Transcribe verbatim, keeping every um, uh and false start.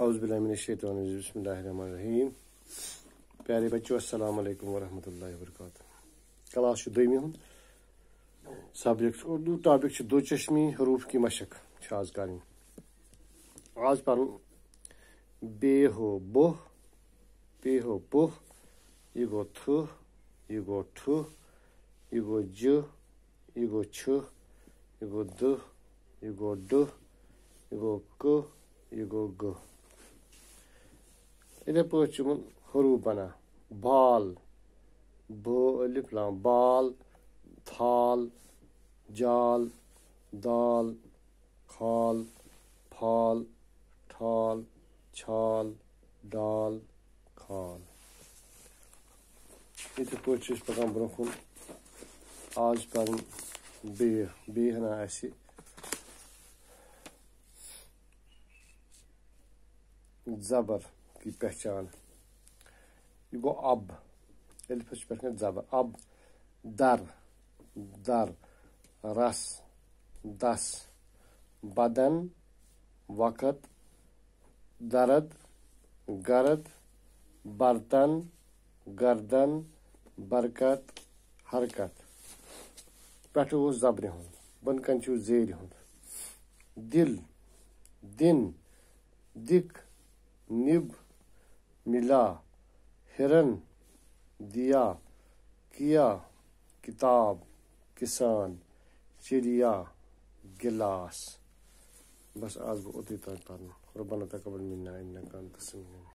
اعوذ باللہ من الشیطان الرجیم بسم اللہ الرحمن الرحیم. پیارے بچوں السلام علیکم ورحمۃ اللہ وبرکاتہ. کلاس دویمہِ ہُنٛد سبجیکٹ اردو ٹاپک چھُ دو چشمی حروف کی مشق چھِ آز کرٕنۍ. آز پرُن بے ہو بوہ پے ہو پوہ یہ گوٚو تھٔہ یہ گوٚو ٹھٔہ یہ گوٚو جہِ یہ گوٚو چھِ یہ گوٚو دٔہ یہ گوٚو ڈٔہ یہ گوٚو کٔہ یہ گوٚو گٔہ. یِتھے پٲٹھۍ چھُ یِمن حروٗف بنان بال ب الف لام بال تھال جال دال کھال پھال ٹھال چھال ڈال کھال. یِتھے پٲٹھۍ چھِ أسۍ پکان برٛونٛہہ کُن. آز چھِ پرٕنۍ بیٚیہِ بیٚیہِ ہنا اَسہِ زبر کی پہچان. یہ گو اب الفس پہ زبر اب در در رس دس بدن وقت درد گرد برتن گردن برکت حرکت. پٮ۪ٹھٕ اوس زبرِ ہُنٛد بۄنہٕ کَنہِ چھُ زیرِ ہُنٛد. دل دن دِک نب ملا ہرن دیا کیا کتاب کسان چڑیا گلاس. بس آز گوٚو اوٚتُے تام پرنُن. ربنا تقبل منا انك انت السميع العليم.